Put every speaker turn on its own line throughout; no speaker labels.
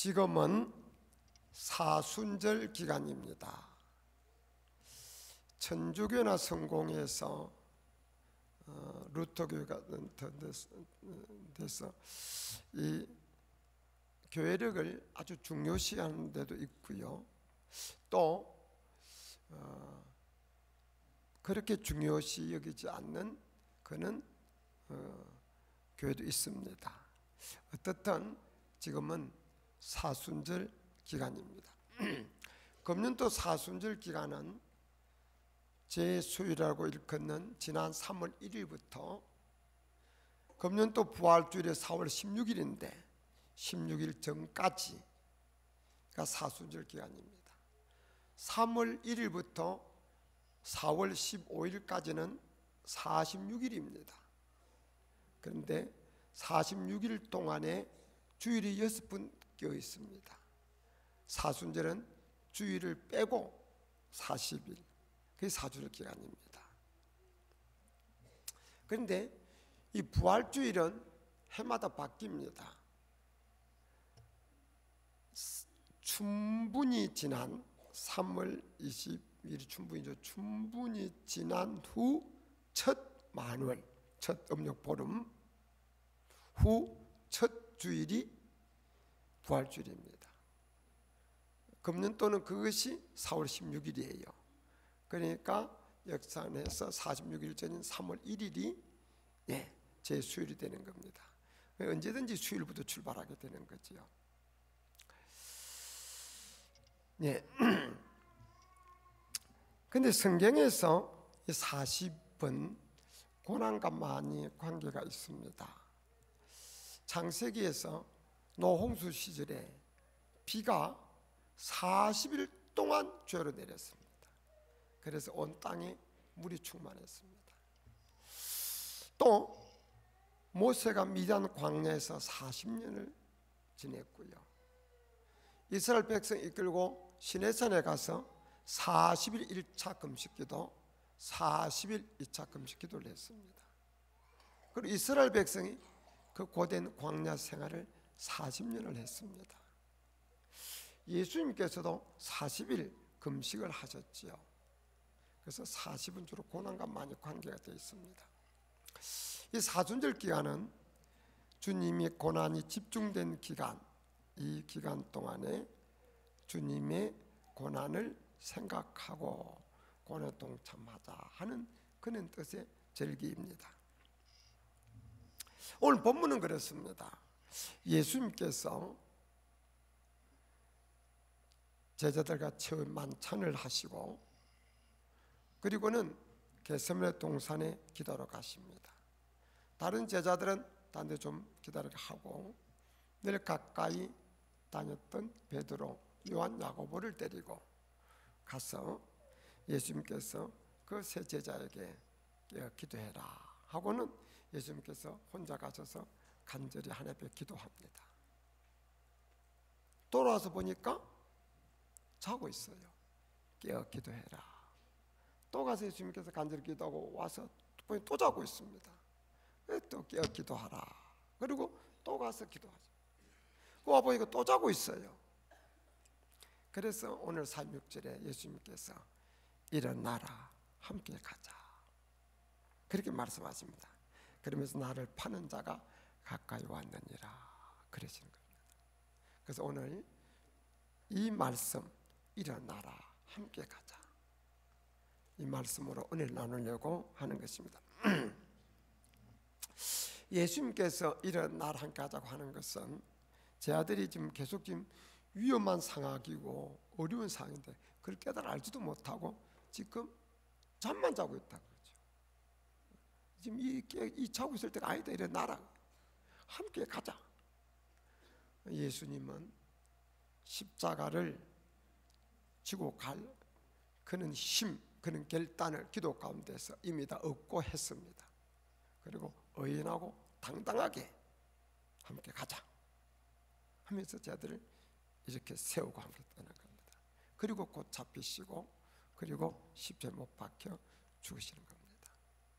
지금은 사순절 기간입니다. 천주교나 성공에서 루터교가 돼서 이 교회력을 아주 중요시하는 데도 있고요. 또 그렇게 중요시 여기지 않는 그런 교회도 있습니다. 어떻든 지금은 사순절 기간입니다. 금년도 사순절 기간은 제수일이라고 일컫는 지난 3월 1일부터 금년도 부활주일이 4월 16일인데 16일 전까지가 사순절 기간입니다. 3월 1일부터 4월 15일까지는 46일입니다. 그런데 46일 동안에 주일이 6번 껴 있습니다. 사순절은 주일을 빼고 40일, 그게 사순절 기간입니다. 그런데 이 부활주일은 해마다 바뀝니다. 춘분이 지난 3월 20일이 춘분이죠. 춘분이 지난 후 첫 만월, 첫 음력 보름 후 첫 주일이 부활주일입니다. 금년도는 그것이 4월 16일이에요. 그러니까 역산해서 46일 전인 3월 1일이 제수일이 되는 겁니다. 언제든지 수일부터 출발하게 되는 거지요. 근데 성경에서 이 40은 고난과 많이 관계가 있습니다. 창세기에서 노홍수 시절에 비가 40일 동안 죄로 내렸습니다. 그래서 온 땅에 물이 충만했습니다. 또 모세가 미디안 광야에서 40년을 지냈고요. 이스라엘 백성 이끌고 시내산에 가서 40일 1차 금식기도 40일 2차 금식기도를 했습니다. 그리고 이스라엘 백성이 그 고된 광야 생활을 40년을 했습니다. 예수님께서도 40일 금식을 하셨지요. 그래서 40은 주로 고난과 많이 관계가 되어 있습니다. 이 사순절 기간은 주님이 고난이 집중된 기간, 이 기간 동안에 주님의 고난을 생각하고 고난에 동참하자 하는 그런 뜻의 절기입니다. 오늘 본문은 그렇습니다. 예수님께서 제자들과 처음 만찬을 하시고 그리고는 겟세마네 동산에 기도하러 가십니다. 다른 제자들은 딴 데 좀 기다리게 하고 늘 가까이 다녔던 베드로, 요한, 야고보를 데리고 가서 예수님께서 그 세 제자에게 기도해라 하고는 예수님께서 혼자 가셔서 간절히 하나님께 기도합니다. 돌아와서 보니까 자고 있어요. 깨어 기도해라. 또 가서 예수님께서 간절히 기도하고 와서 또 자고 있습니다. 또 깨어 기도하라. 그리고 또 가서 기도하죠. 와 보니까 또 자고 있어요. 그래서 오늘 36절에 예수님께서 일어나라, 함께 가자, 그렇게 말씀하십니다. 그러면서 나를 파는 자가 가까이 왔느니라 그러시는 겁니다. 그래서 오늘 이 말씀, 일어나라, 함께 가자, 이 말씀으로 은혜를 나누려고 하는 것입니다. 예수님께서 일어나라, 함께 하자고 하는 것은 제 아들이 지금 계속 위험한 상황이고 어려운 상황인데 그걸 깨달아 알지도 못하고 지금 잠만 자고 있다고 그러죠. 지금 이 자고 있을 때가 아니다. 일어나라, 함께 가자. 예수님은 십자가를 지고 갈 그런 힘, 그런 결단을 기도 가운데서 이미 다 얻고 했습니다. 그리고 의인하고 당당하게 함께 가자 하면서 저들을 이렇게 세우고 함께 떠난 겁니다. 그리고 곧 잡히시고 그리고 십자가에 못 박혀 죽으시는 겁니다.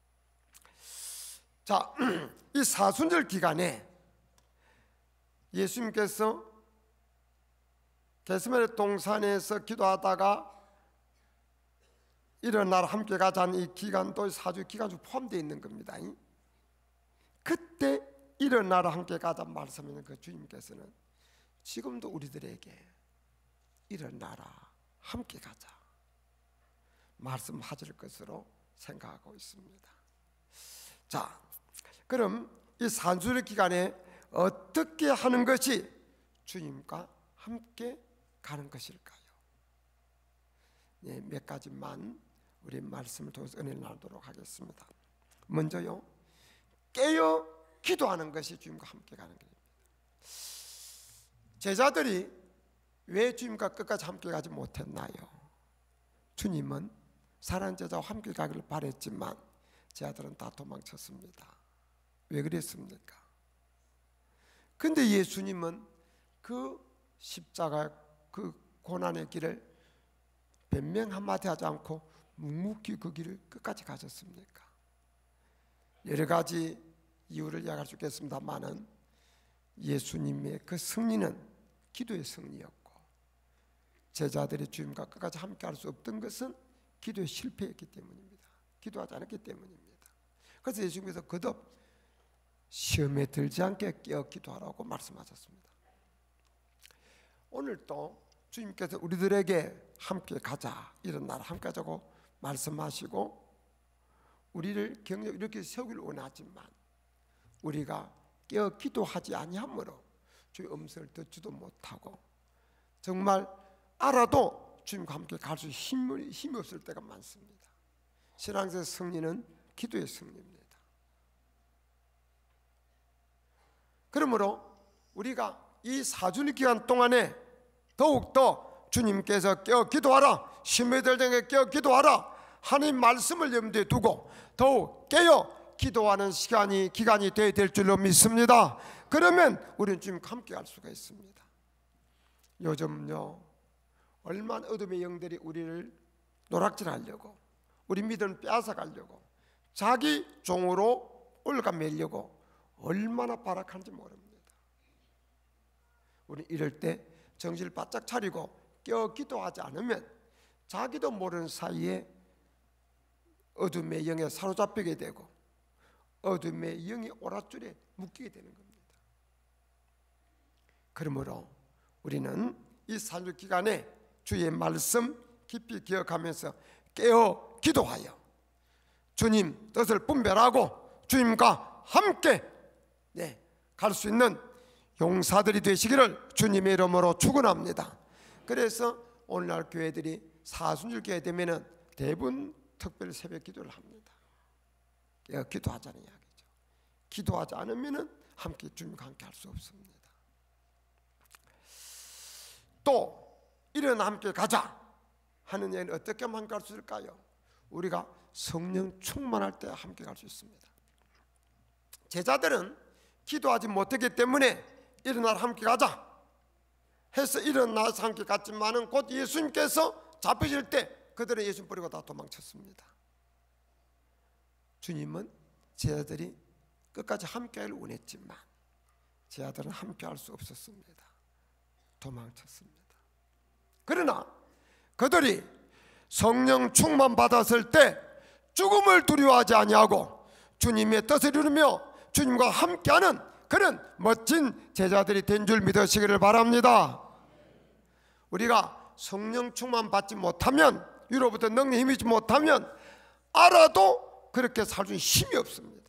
자, 이 사순절 기간에 예수님께서 겟세마네 동산에서 기도하다가 일어나라 함께 가자는 이 기간도 사주 기간 중 포함되어 있는 겁니다. 그때 일어나라 함께 가자 말씀하는 그 주님께서는 지금도 우리들에게 일어나라 함께 가자 말씀하실 것으로 생각하고 있습니다. 자, 그럼 이 산수리 기간에 어떻게 하는 것이 주님과 함께 가는 것일까요? 네, 몇 가지만 우리 말씀을 통해서 은혜를 나누도록 하겠습니다. 먼저요, 깨어 기도하는 것이 주님과 함께 가는 것입니다. 제자들이 왜 주님과 끝까지 함께 가지 못했나요? 주님은 사랑하는 제자와 함께 가기를 바랬지만 제자들은 다 도망쳤습니다. 왜 그랬습니까? 근데 예수님은 그 십자가 그 고난의 길을 변명 한마디 하지 않고 묵묵히 그 길을 끝까지 가셨습니까? 여러 가지 이유를 이야기할 수 있겠습니다만은 예수님의 그 승리는 기도의 승리였고, 제자들이 주님과 끝까지 함께 할 수 없던 것은 기도에 실패했기 때문입니다. 기도하지 않았기 때문입니다. 그래서 예수님께서 거듭 시험에 들지 않게 깨어 기도하라고 말씀하셨습니다. 오늘도 주님께서 우리들에게 함께 가자, 일어나라 함께 하자고 말씀하시고 우리를 경력 이렇게 세우기를 원하지만 우리가 깨어 기도하지 아니하므로 주의 음성을 듣지도 못하고 정말 알아도 주님과 함께 갈 수 힘이 없을 때가 많습니다. 신앙의 승리는 기도의 승리입니다. 그러므로 우리가 이 사주일 기간 동안에 더욱더 주님께서 깨어 기도하라, 심해들 등에 깨어 기도하라 하나님 말씀을 염두에 두고 더욱 깨어 기도하는 기간이 되어야 될 줄로 믿습니다. 그러면 우리는 주님과 함께 갈 수가 있습니다. 요즘요, 얼마나 어둠의 영들이 우리를 노락질하려고, 우리 믿음을 빼앗아가려고, 자기 종으로 올가매려고 얼마나 발악한지 모릅니다. 우리 이럴 때 정신을 바짝 차리고 깨어 기도하지 않으면 자기도 모르는 사이에 어둠의 영에 사로잡히게 되고 어둠의 영이 오랏줄에 묶이게 되는 겁니다. 그러므로 우리는 이 산주 기간에 주의 말씀 깊이 기억하면서 깨어 기도하여 주님 뜻을 분별하고 주님과 함께 갈 수 있는 용사들이 되시기를 주님의 이름으로 축원합니다. 그래서 오늘날 교회들이 사순절 교회 되면은 대부분 특별 새벽 기도를 합니다. 깨어 기도하자는 이야기죠. 기도하지 않으면은 함께 주님과 함께 할 수 없습니다. 또 일어나 함께 가자 하는 얘기는 어떻게 하면 함께 할 수 있을까요? 우리가 성령 충만할 때 함께 갈 수 있습니다. 제자들은 기도하지 못했기 때문에 일어나 함께 가자 해서 일어나서 함께 갔지만은 곧 예수님께서 잡히실 때 그들은 예수님 버리고 다 도망쳤습니다. 주님은 제자들이 끝까지 함께하기를 원했지만 제자들은 함께할 수 없었습니다. 도망쳤습니다. 그러나 그들이 성령 충만 받았을 때 죽음을 두려워하지 아니하고 주님의 뜻을 이루며 주님과 함께하는 그런 멋진 제자들이 된 줄 믿으시기를 바랍니다. 우리가 성령 충만 받지 못하면, 위로부터 능력 힘이 있지 못하면 알아도 그렇게 살 수 있는 힘이 없습니다.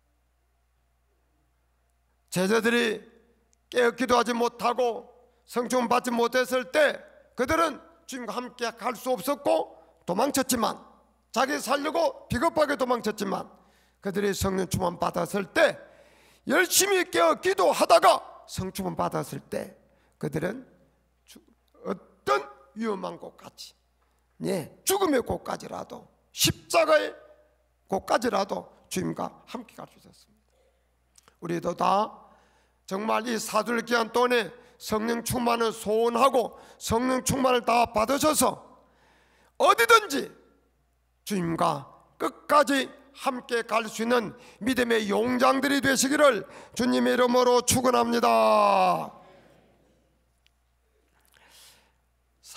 제자들이 깨어 기도하지 못하고 성충만 받지 못했을 때 그들은 주님과 함께 갈 수 없었고 도망쳤지만, 자기 살려고 비겁하게 도망쳤지만 그들이 성령 충만 받았을 때, 열심히 깨어 기도하다가 성충만 받았을 때 그들은 어떤 위험한 곳까지, 죽음의 곳까지라도, 십자가의 곳까지라도 주님과 함께 갈 수 있었습니다. 우리도 다 정말 이 사도의 기간 동안에 성령 충만을 소원하고 성령 충만을 다 받으셔서 어디든지 주님과 끝까지 함께 갈 수 있는 믿음의 용장들이 되시기를 주님의 이름으로 축원합니다.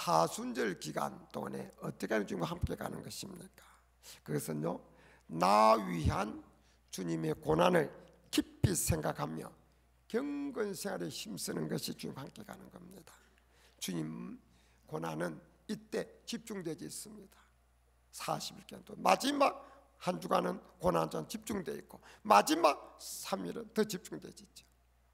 사순절 기간 동안에 어떻게 하면 주님과 함께 가는 것입니까? 그것은요, 나 위한 주님의 고난을 깊이 생각하며 경건 생활에 힘쓰는 것이 주님과 함께 가는 겁니다. 주님 고난은 이때 집중되어 있습니다. 40일 동안 마지막 한 주간은 고난전 집중되어 있고 마지막 3일은 더 집중되어 있죠.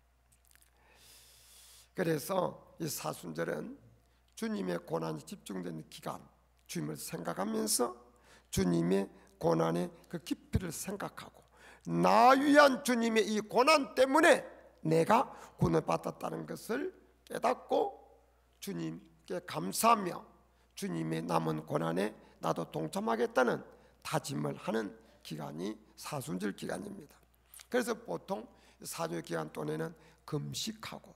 그래서 이 사순절은 주님의 고난이 집중되는 기간, 주님을 생각하면서 주님의 고난의 그 깊이를 생각하고 나 위한 주님의 이 고난 때문에 내가 구원을 받았다는 것을 깨닫고 주님께 감사하며 주님의 남은 고난에 나도 동참하겠다는 다짐을 하는 기간이 사순절 기간입니다. 그래서 보통 사순절 기간 동안에는 금식하고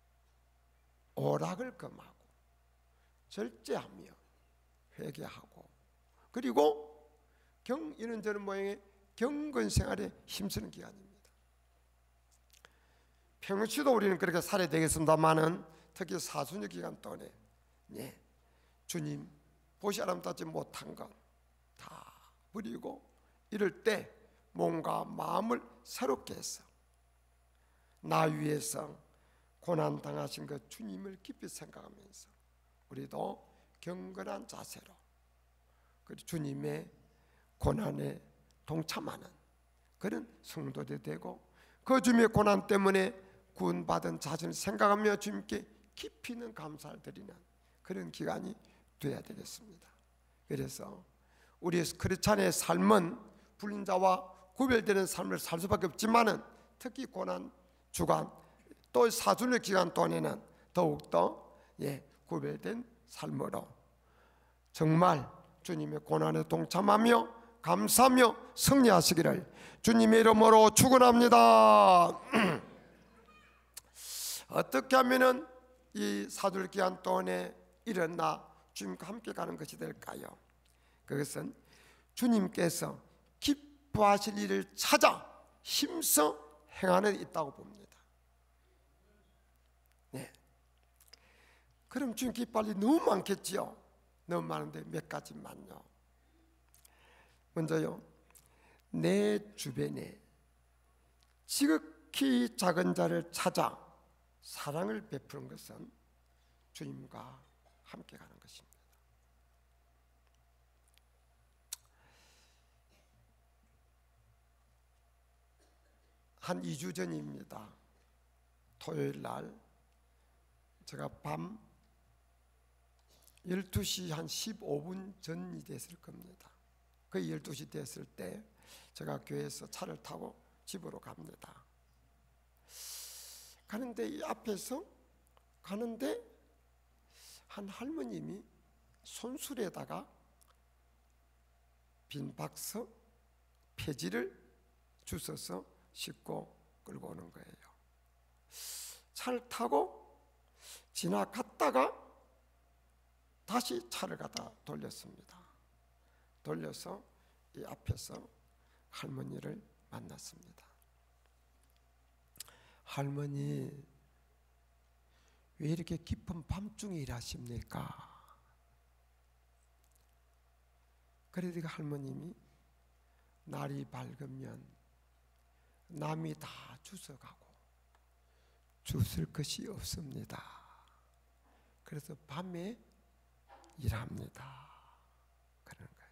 오락을 금하고 절제하며 회개하고 그리고 이런저런 모양의 경건 생활에 힘쓰는 기간입니다. 평시도 우리는 그렇게 살아야 되겠습니다만은 특히 사순절 기간 동안에 주님 보시 아름답지 못한 것 다 버리고 이럴 때 몸과 마음을 새롭게 해서 나 위해서 고난 당하신 그 주님을 깊이 생각하면서 우리도 경건한 자세로 주님의 고난에 동참하는 그런 성도들이 되고 그 주님의 고난 때문에 구원받은 자신을 생각하며 주님께 깊이 있는 감사를 드리는 그런 기간이 되어야 되겠습니다. 그래서 우리 크리스찬의 삶은 불린 자와 구별되는 삶을 살 수밖에 없지만은 특히 고난 주간 또 사순절 기간 동안에는 더욱더 구별된 삶으로 정말 주님의 고난에 동참하며 감사하며 승리하시기를 주님의 이름으로 축원합니다. 어떻게 하면은 이 사순절 기간 동안에 일어나 주님과 함께 가는 것이 될까요? 그것은 주님께서 기뻐하실 일을 찾아 힘써 행하는 데 있다고 봅니다. 그럼 주님 기뻐할 일이 너무 많겠지요. 너무 많은데 몇 가지만요. 먼저요, 내 주변에 지극히 작은 자를 찾아 사랑을 베푸는 것은 주님과 함께 가는 것입니다. 한 2주 전입니다. 토요일 날 제가 밤 12시 한 15분 전이 됐을 겁니다. 그 12시 됐을 때 제가 교회에서 차를 타고 집으로 갑니다. 가는데 이 앞에서 가는데 한 할머님이 손수레에다가 빈 박스 폐지를 주워서 싣고 끌고 오는 거예요. 차를 타고 지나갔다가 다시 차를 갖다 돌렸습니다. 돌려서 이 앞에서 할머니를 만났습니다. 할머니, 왜 이렇게 깊은 밤중에 일하십니까? 그러니까 할머님이 날이 밝으면 남이 다 주워가고 주실 것이 없습니다. 그래서 밤에 일합니다. 그러는 거예요.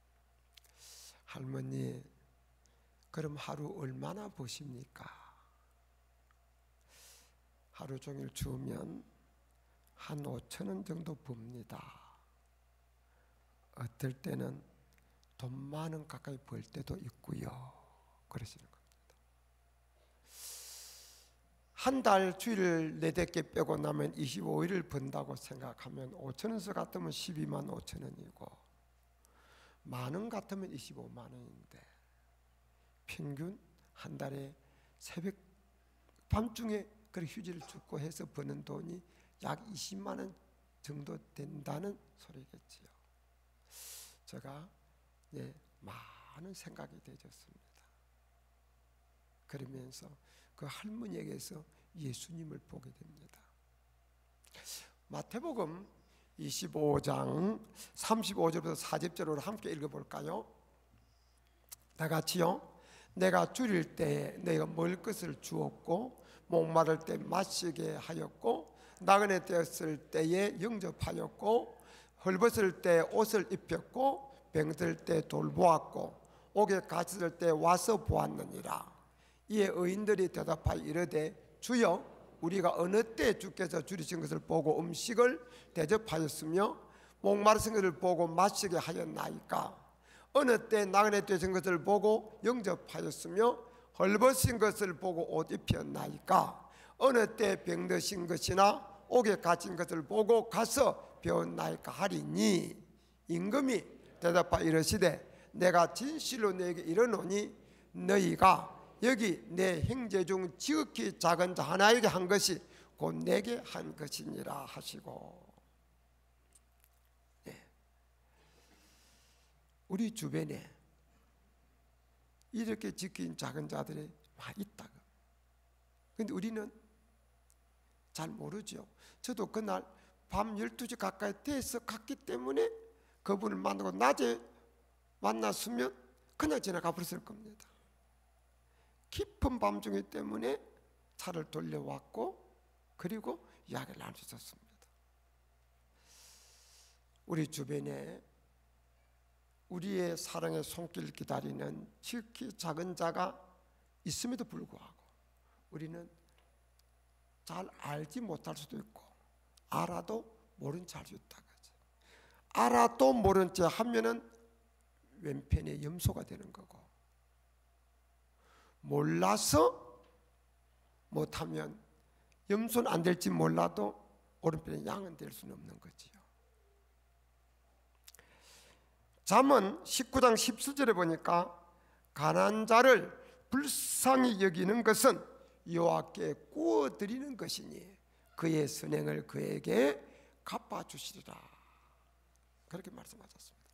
할머니, 그럼 하루 얼마나 버십니까? 하루 종일 주우면 한 5,000원 정도 봅니다. 어떨 때는 돈 10,000원 가까이 벌 때도 있고요. 그러시는 겁니다. 한 달 주일 4개 빼고 나면 25일을 번다고 생각하면 5,000원서 같으면 12만 5천원이고 만원 같으면 25만 원인데 평균 한 달에 새벽 밤중에 그 휴지를 줍고 해서 버는 돈이 약 20만 원 정도 된다는 소리겠지요. 제가 많은 생각이 되졌습니다. 그러면서 그 할머니에게서 예수님을 보게 됩니다. 마태복음 25장 35절부터 40절로 함께 읽어볼까요? 다 같이요. 내가 줄일 때에 내가 먹을 것을 주었고 목마를 때 마시게 하였고 나그네 되었을 때에 영접하였고 헐벗을 때 옷을 입혔고 병들 때 돌보았고 옥에 갇혔을 때 와서 보았느니라. 이에 의인들이 대답하여 이르되 주여 우리가 어느 때 주께서 줄이신 것을 보고 음식을 대접하였으며 목마르신 것을 보고 마시게 하였나이까? 어느 때 나그네 되신 것을 보고 영접하였으며 헐벗은 것을 보고 옷 입혔나이까? 어느 때 병드신 것이나 옥에 갇힌 것을 보고 가서 배웠나이까 하리니 임금이 대답하여 이르시되 내가 진실로 너에게 이르노니 너희가 여기 내 형제 중 지극히 작은 자 하나에게 한 것이 곧 내게 한 것이니라 하시고. 네. 우리 주변에 이렇게 지킨 작은 자들이 많이 있다. 그런데 우리는 잘 모르죠. 저도 그날 밤 12시 가까이 돼서 갔기 때문에 그분을 만나고 낮에 만났으면 그냥 지나가 버렸을 겁니다. 깊은 밤중이기 때문에 차를 돌려왔고 그리고 이야기를 나눌 수 있었습니다. 우리 주변에 우리의 사랑의 손길 기다리는 지극히 작은 자가 있음에도 불구하고 우리는 잘 알지 못할 수도 있고 알아도 모른 채 할 수 있다. 알아도 모른 채 하면은 왼편의 염소가 되는 거고 몰라서 못하면 염소는 안 될지 몰라도 오른편의 양은 될 수는 없는 거지요. 잠언 19장 17절에 보니까 가난한 자를 불쌍히 여기는 것은 여호와께 구워드리는 것이니 그의 선행을 그에게 갚아주시리라. 그렇게 말씀하셨습니다.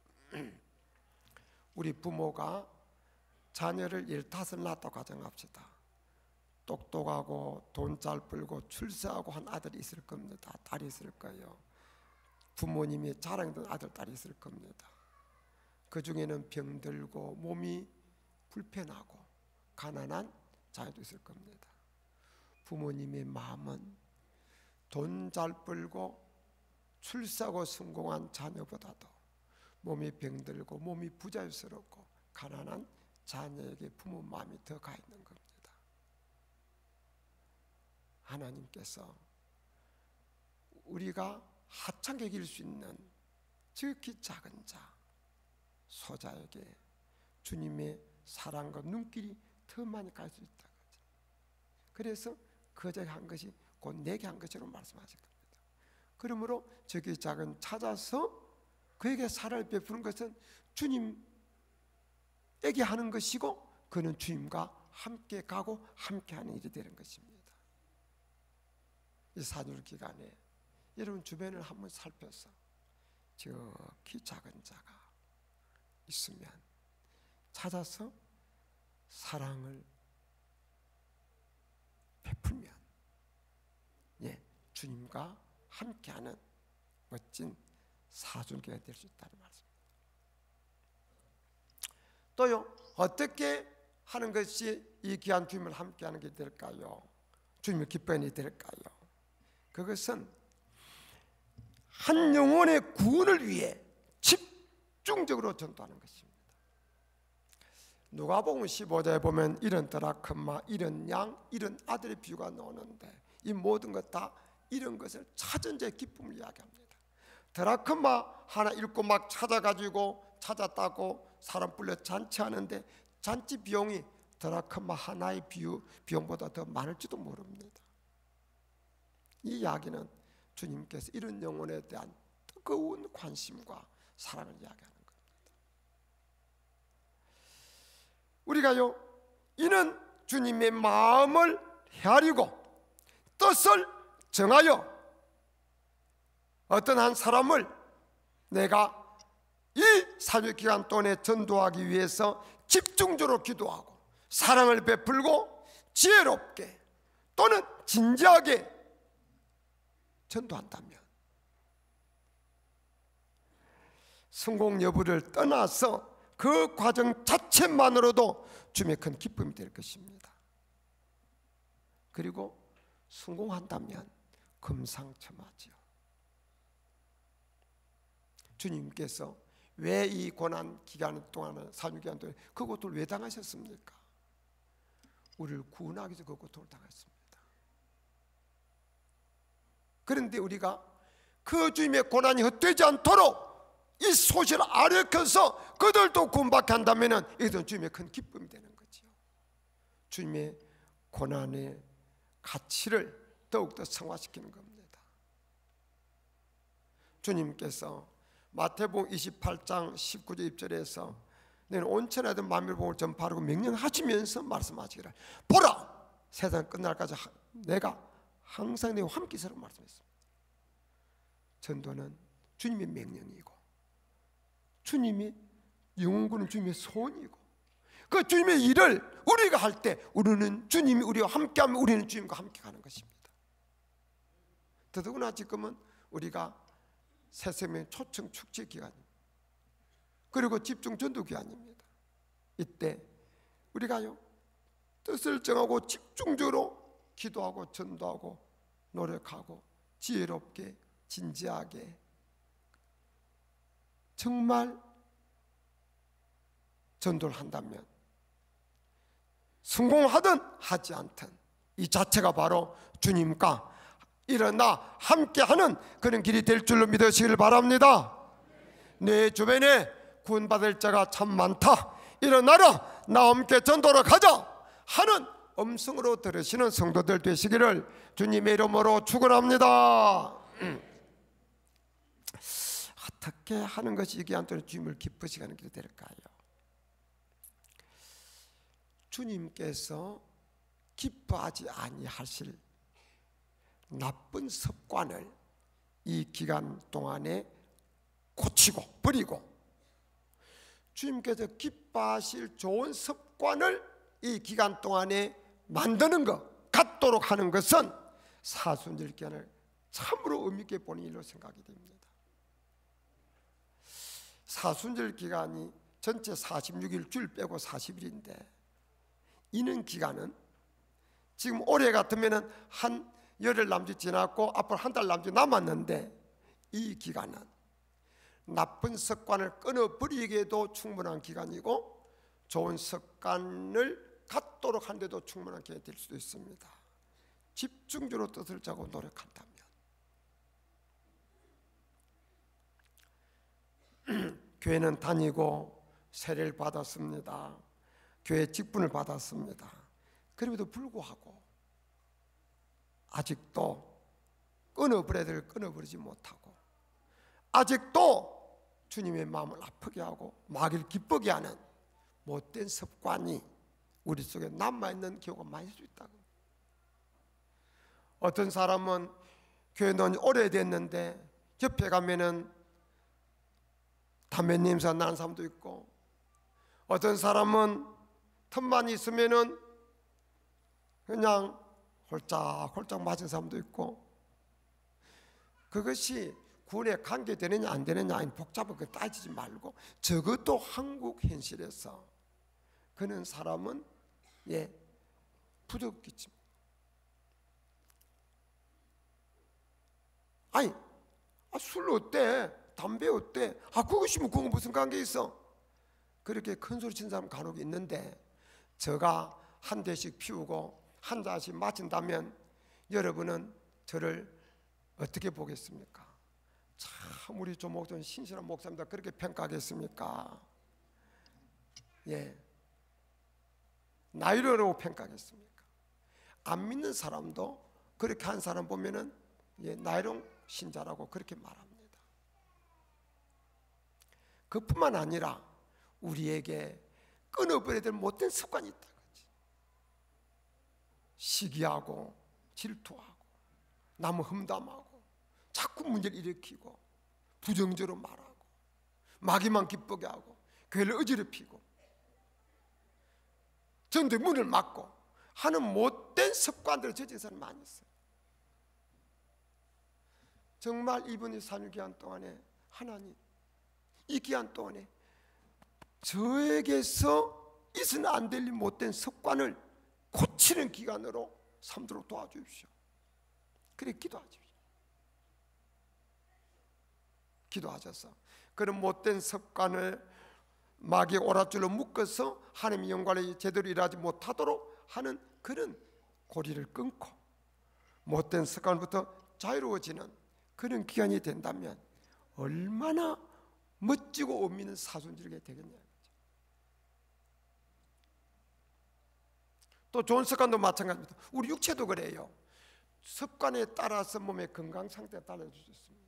우리 부모가 자녀를 15 낳았다고 가정합시다. 똑똑하고 돈 잘 벌고 출세하고 한 아들이 있을 겁니다. 딸이 있을 거예요. 부모님이 자랑했던 아들, 딸이 있을 겁니다. 그 중에는 병들고 몸이 불편하고 가난한 자녀도 있을 겁니다. 부모님의 마음은 돈 잘 벌고 출세하고 성공한 자녀보다도 몸이 병들고 몸이 부자유스럽고 가난한 자녀에게 부모 마음이 더 가 있는 겁니다. 하나님께서 우리가 하찮게 여길 수 있는 지극히 작은 자 소자에게 주님의 사랑과 눈길이 더 많이 갈 수 있다. 그래서 그에게 한 것이 곧 내게 한 것이라고 말씀하실 겁니다. 그러므로 저기 작은 찾아서 그에게 사랑을 베푸는 것은 주님에게 하는 것이고 그는 주님과 함께 가고 함께 하는 일이 되는 것입니다. 이 사절 기간에 여러분 주변을 한번 살펴서 저기 작은 자가 있으면 찾아서 사랑을 베풀면 주님과 함께하는 멋진 사줄기가 될 수 있다는 말씀입니다. 또요, 어떻게 하는 것이 이 귀한 주님을 함께하는 게 될까요? 주님을 기뻐하는 게 될까요? 그것은 한 영혼의 구원을 위해 집중적으로 전도하는 것입니다. 누가복음 15장에 보면 이런 드라크마, 이런 양, 이런 아들의 비유가 나오는데 이 모든 것 다 이런 것을 찾은 자의 기쁨을 이야기합니다. 드라크마 하나 읽고 막 찾아가지고 찾았다고 사람 불러 잔치하는데 잔치 비용이 드라크마 하나의 비용보다 더 많을지도 모릅니다. 이 이야기는 주님께서 이런 영혼에 대한 뜨거운 관심과 사랑을 이야기하는 겁니다. 우리가요, 이는 주님의 마음을 헤아리고 뜻을 정하여 어떤 한 사람을 내가 이 사역 기간 동안에 전도하기 위해서 집중적으로 기도하고 사랑을 베풀고 지혜롭게 또는 진지하게 전도한다면 성공 여부를 떠나서 그 과정 자체만으로도 주님의 큰 기쁨이 될 것입니다. 그리고 성공한다면 금상첨화지요. 주님께서 왜 이 고난 기간 동안은, 사유기간 동안 그 고통을 왜 당하셨습니까? 우리를 구원하기 위해서 그 고통을 당했습니다. 그런데 우리가 그 주님의 고난이 헛되지 않도록 이 소식을 알려서 그들도 구원받게 한다면 이것은 주님의 큰 기쁨이 되는 거죠. 주님의 고난의 가치를 더욱더 성화시키는 겁니다. 주님께서 마태복음 28장 19절 20절에서 너는 온천하든 만민복음을 전파하고 명령하시면서 말씀하시기를, 보라 세상 끝날까지 내가 항상 너와 함께 있으라고 말씀했습니다. 전도는 주님의 명령이고 주님이 영원군은 주님의 소원이고 그 주님의 일을 우리가 할 때 우리는 주님이 우리와 함께하면 우리는 주님과 함께 가는 것입니다. 더더구나 지금은 우리가 새생명 초청 축제 기간입니다. 그리고 집중 전도 기간입니다. 이때 우리가요 뜻을 정하고 집중적으로 기도하고 전도하고 노력하고 지혜롭게 진지하게 정말 전도를 한다면 성공하든 하지 않든 이 자체가 바로 주님과 일어나 함께하는 그런 길이 될 줄로 믿으시길 바랍니다. 내 주변에 구원받을 자가 참 많다, 일어나라 나와 함께 전도로 가자 하는 음성으로 들으시는 성도들 되시기를 주님의 이름으로 축원합니다. 어떻게 하는 것이 이게 안토록 주님을 기쁘시게 하는 길이 될까요? 주님께서 기뻐하지 아니하실 나쁜 습관을 이 기간 동안에 고치고 버리고 주님께서 기뻐하실 좋은 습관을 이 기간 동안에 만드는 것, 갖도록 하는 것은 사순절 기간을 참으로 의미 있게 보는 일로 생각이 됩니다. 사순절 기간이 전체 46일 줄 빼고 40일인데 이는 기간은 지금 올해 같으면 한 열흘 남짓 지났고 앞으로 한 달 남짓 남았는데 이 기간은 나쁜 습관을 끊어버리기에도 충분한 기간이고 좋은 습관을 갖도록 하는데도 충분한 기간이 될 수도 있습니다. 집중적으로 뜻을 짜고 노력한다면. 교회는 다니고 세례를 받았습니다. 교회 직분을 받았습니다. 그럼에도 불구하고 아직도 끊어버려야 될 끊어버리지 못하고 아직도 주님의 마음을 아프게 하고 마귀를 기쁘게 하는 못된 습관이 우리 속에 남아있는 경우가 많을 수 있다고. 어떤 사람은 교회 넣은 지 오래됐는데 옆에 가면은 담배 냄새 나는 사람도 있고 어떤 사람은 틈만 있으면은 그냥 홀짝홀짝 맞은 사람도 있고 그것이 구원에 관계되느냐 안 되느냐 복잡하게 따지지 말고 적어도 한국 현실에서 그는 사람은 부족했지. 아니 술 어때? 담배 어때? 그것이 뭐 그거 무슨 관계 있어? 그렇게 큰 소리 치는 사람 간혹 있는데 제가 한 대씩 피우고 한 잔씩 마신다면 여러분은 저를 어떻게 보겠습니까? 참 우리 조 목사는 신실한 목사입니다. 그렇게 평가하겠습니까? 나이로라고 평가하겠습니까? 안 믿는 사람도 그렇게 한 사람 보면은 나이롱 신자라고 그렇게 말합니다. 그뿐만 아니라 우리에게 끊어버려야 될 못된 습관이 있다. 시기하고 질투하고 남 험담하고 자꾸 문제를 일으키고 부정적으로 말하고 마귀만 기쁘게 하고 교회를 어지럽히고 전도의 문을 막고 하는 못된 습관들을 저지른 사람이 많이 있어요. 정말 이번 3일 기간 동안에 하나님 이 기간 동안에 저에게서 있으면 안 될 못된 습관을 고치는 기간으로 삼도록 도와주십시오. 그래 기도하십시오. 기도하셔서 그런 못된 습관을 마귀의 오랏줄로 묶어서 하나님의 영광을 제대로 일하지 못하도록 하는 그런 고리를 끊고 못된 습관부터 자유로워지는 그런 기간이 된다면 얼마나 멋지고 의미 있는 사순절이 되겠냐. 또 좋은 습관도 마찬가지입니다. 우리 육체도 그래요. 습관에 따라서 몸의 건강 상태가 달라질 수 있습니다.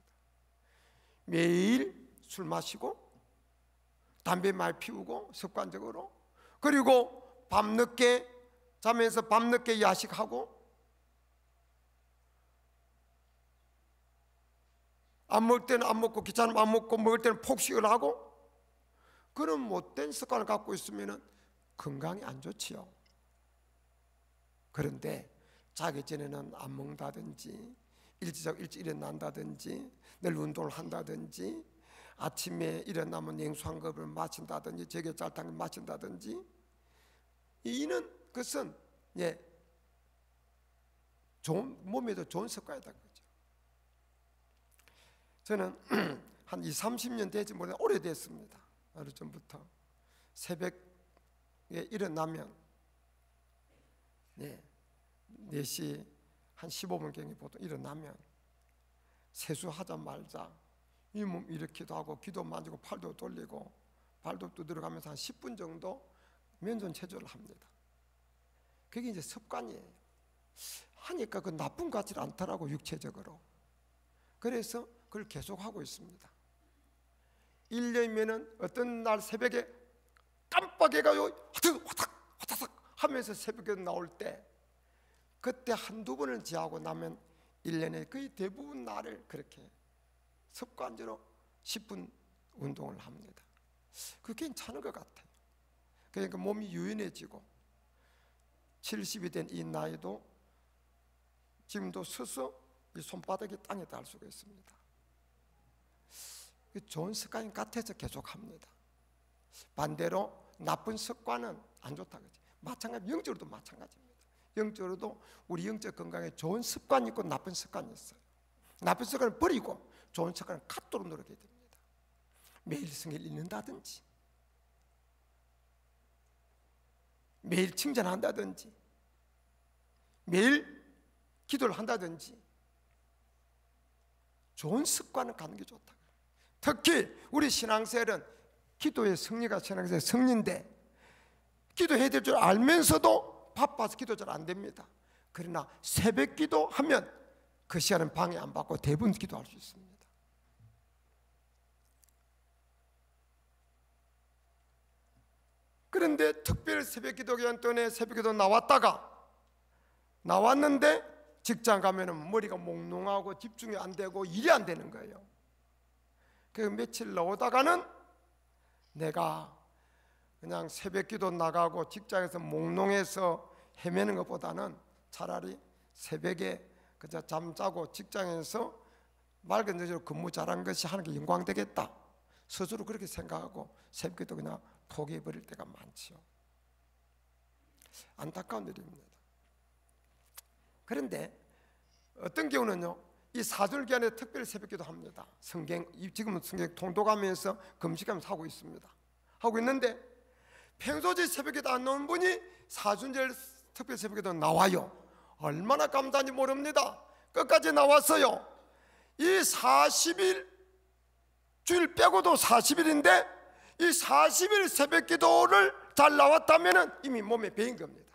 매일 술 마시고 담배 많이 피우고 습관적으로, 그리고 밤늦게 자면서 밤늦게 야식하고 안 먹을 때는 안 먹고 귀찮으면 안 먹고 먹을 때는 폭식을 하고 그런 못된 습관을 갖고 있으면 건강이 안 좋지요. 그런데 자기 전에는 안 먹는다든지 일찍 일어난다든지 늘 운동을 한다든지 아침에 일어나면 냉수 한 컵을 마신다든지 제겨짤탕을 마신다든지 이는 그것은 좋은, 몸에도 좋은 습관이다 그죠. 저는 한 20-30년 되지 못해 오래됐습니다. 어느 전부터 새벽에 일어나면 4시 한 15분경에 보통 일어나면 세수하자 말자 이 몸 일으키기도 하고 기도 만지고 팔도 돌리고 발도 두드려가면서 한 10분 정도 면전 체조를 합니다. 그게 이제 습관이에요. 하니까 그 나쁜 것 같지 않더라고 육체적으로. 그래서 그걸 계속하고 있습니다. 1년이면은 어떤 날 새벽에 깜빡해가지고 화닥 하면서 새벽에 나올 때 그때 한두 번을 지하고 나면 1년에 거의 대부분 날을 그렇게 습관적으로 10분 운동을 합니다. 그게 괜찮은 것 같아요. 그러니까 몸이 유연해지고 70이 된 이 나이도 지금도 서서 이 손바닥이 땅에 닿을 수가 있습니다. 좋은 습관인 같아서 계속합니다. 반대로 나쁜 습관은 안 좋다 그지. 마찬가지 영적으로도 마찬가지입니다. 영적으로도 우리 영적 건강에 좋은 습관이 있고 나쁜 습관이 있어요. 나쁜 습관을 버리고 좋은 습관을 갖도록 노력해야 됩니다. 매일 성경을 읽는다든지 매일 칭찬한다든지 매일 기도를 한다든지 좋은 습관을 갖는 게 좋다. 특히 우리 신앙생활은 기도의 승리가 신앙생활의 승리인데 기도해야 될 줄 알면서도 바빠서 기도 잘 안 됩니다. 그러나 새벽 기도하면 그 시간은 방해 안 받고 대부분 기도할 수 있습니다. 그런데 특별 새벽 기도 기간 동안에 새벽 기도 나왔는데 직장 가면은 머리가 몽롱하고 집중이 안 되고 일이 안 되는 거예요. 그 며칠 나오다가는 내가 그냥 새벽 기도 나가고 직장에서 몽롱해서 헤매는 것보다는 차라리 새벽에 그저 잠자고 직장에서 맑은 여자로 근무 잘한 것이 하나님께 영광되겠다 스스로 그렇게 생각하고 새벽 기도 그냥 포기해버릴 때가 많지요. 안타까운 일입니다. 그런데 어떤 경우는요 이 사절 기간에 특별히 새벽기도 합니다. 지금은 성경 통독하면서 금식하면서 하고 있습니다. 하고 있는데 평소에 새벽기도 안 나온 분이 사순절 특별 새벽기도 나와요. 얼마나 감사한지 모릅니다. 끝까지 나왔어요. 이 40일 주일 빼고도 40일인데 이 40일 새벽기도를 잘 나왔다면 이미 몸에 배인 겁니다.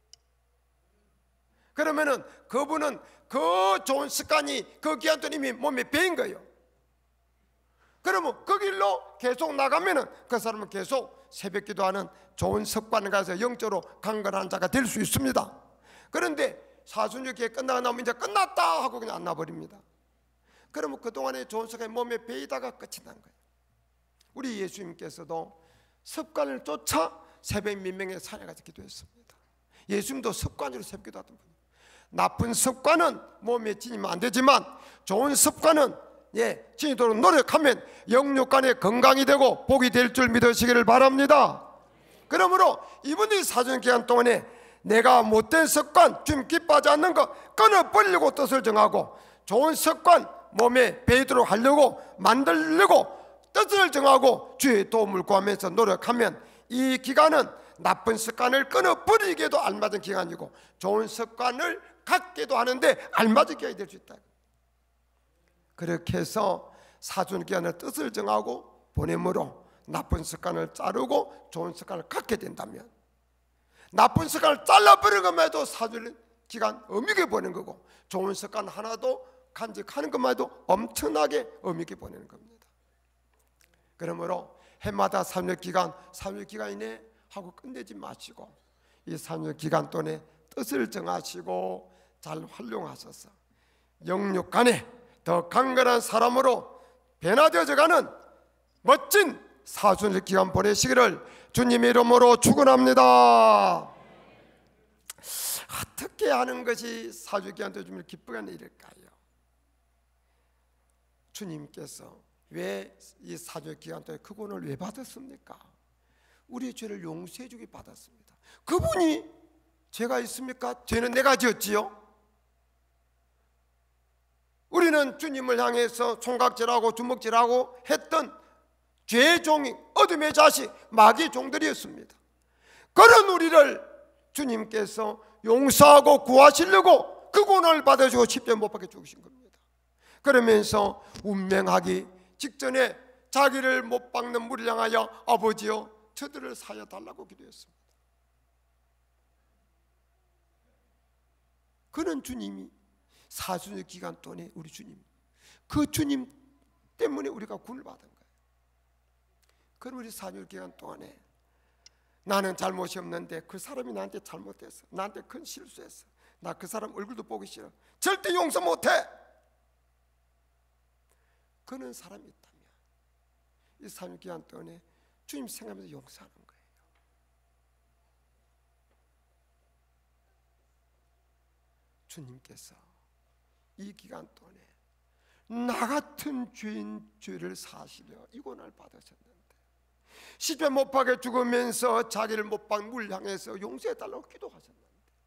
그러면은 그분은 그 좋은 습관이 그 기간 동안 이미 몸에 배인 거예요. 그러면 그 길로 계속 나가면은 그 사람은 계속 새벽 기도하는 좋은 습관을 가져서 영적으로 강건한 자가 될 수 있습니다. 그런데 사순절기에 끝나고 나면 이제 끝났다 하고 그냥 안 나버립니다. 그러면 그동안의 좋은 습관이 몸에 배이다가 끝이 난 거예요. 우리 예수님께서도 습관을 쫓아 새벽 민명에 산에 가서 기도했습니다. 예수님도 습관으로 새벽 기도하던 분이에요. 나쁜 습관은 몸에 지니면 안 되지만 좋은 습관은 지니도록 노력하면 영육간에 건강이 되고 복이 될 줄 믿으시기를 바랍니다. 그러므로 이번 이 사순기간 동안에 내가 못된 습관, 주님 기뻐하지 않는 것 끊어버리려고 뜻을 정하고 좋은 습관 몸에 배이도록 하려고 만들려고 뜻을 정하고 주의 도움을 구하면서 노력하면 이 기간은 나쁜 습관을 끊어버리기에도 알맞은 기간이고 좋은 습관을 갖게도 하는데 알맞은 기간이 될 수 있다. 그렇게 해서 사순기간의 뜻을 정하고 보냄으로 나쁜 습관을 자르고 좋은 습관을 갖게 된다면, 나쁜 습관을 잘라버리는 것만 해도 사순기간 의미있게 보내는 거고 좋은 습관 하나도 간직하는 것만 해도 엄청나게 의미있게 보내는 겁니다. 그러므로 해마다 3년 이내 하고 끝내지 마시고 이 3년 동안에 뜻을 정하시고 잘 활용하셔서 영육간에 더 강건한 사람으로 변화되어져가는 멋진 사순절 기간 보내시기를 주님의 이름으로 축원합니다. 어떻게 하는 것이 사순절 기간 때 주님을 기쁘게 하는 일일까요? 주님께서 왜 이 사순절 기간 동안 그 구원을 왜 받았습니까? 우리의 죄를 용서해 주기 받았습니다. 그분이 죄가 있습니까? 죄는 내가 지었지요. 우리는 주님을 향해서 총각질하고 주먹질하고 했던 죄의 종이, 어둠의 자식, 마귀의 종들이었습니다. 그런 우리를 주님께서 용서하고 구하시려고 그 고난을 받아주고 십자가에 못 박혀 죽으신 겁니다. 그러면서 운명하기 직전에 자기를 못 박는 무리를 향하여 아버지여 저들을 사여 달라고 기도했습니다. 그런 주님이 사순절 기간 동안에 우리 주님, 그 주님 때문에 우리가 구원을 받은 거예요. 그럼 우리 사순절 기간 동안에 나는 잘못이 없는데 그 사람이 나한테 잘못했어, 나한테 큰 실수했어, 나 그 사람 얼굴도 보기 싫어, 절대 용서 못해, 그런 사람이 있다면 이 사순절 기간 동안에 주님 생각하면서 용서하는 거예요. 주님께서 이 기간 동안에 나 같은 죄인 죄를 사시려 이 고난을 받으셨는데 십자가에 못 박혀 죽으면서 자기를 못 박은 물 향해서 용서해달라고 기도하셨는데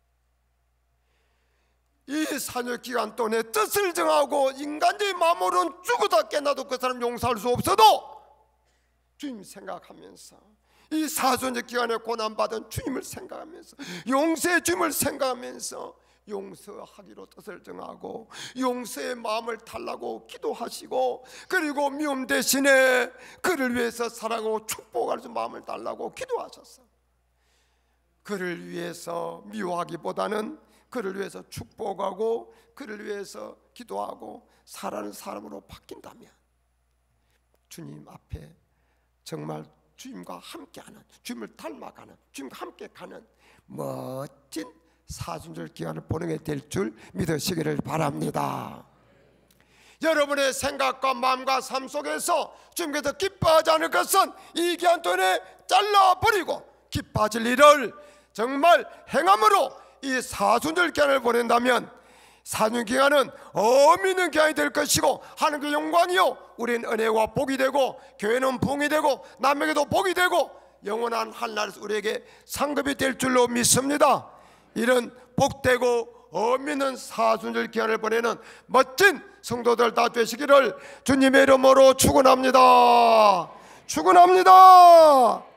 이 사순절 기간 동안에 뜻을 정하고 인간적인 마음으로는 죽어도 깨나도 그 사람 용서할 수 없어도 주님 생각하면서 이 사순절 기간에 고난받은 주님을 생각하면서 용서의 주님을 생각하면서 용서하기로 뜻을 정하고 용서의 마음을 달라고 기도하시고 그리고 미움 대신에 그를 위해서 사랑하고 축복할 수 마음을 달라고 기도하셨어. 그를 위해서 미워하기보다는 그를 위해서 축복하고 그를 위해서 기도하고 살아가는 사람으로 바뀐다면 주님 앞에 정말 주님과 함께하는, 주님을 닮아가는, 주님과 함께 가는 멋진 사순절 기간을 보내게 될 줄 믿으시기를 바랍니다. 여러분의 생각과 마음과 삶 속에서 주님께서 기뻐하지 않을 것은 이 기간 동안에 잘라버리고 기뻐하실 일을 정말 행함으로 이 사순절 기간을 보낸다면 사순절 기간은 의미 있는 기간이 될 것이고 하나님의 영광이요 우리는 은혜와 복이 되고 교회는 봉이 되고 남에게도 복이 되고 영원한 하늘나라에서 우리에게 상급이 될 줄로 믿습니다. 이런 복되고 의미 있는 사순절 기간을 보내는 멋진 성도들 다 되시기를 주님의 이름으로 축원합니다. 축원합니다.